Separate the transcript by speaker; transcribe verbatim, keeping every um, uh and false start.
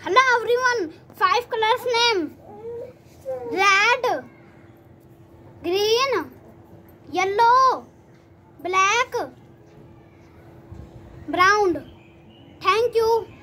Speaker 1: Hello everyone. Five colors name: red, green, yellow, black, brown. Thank you.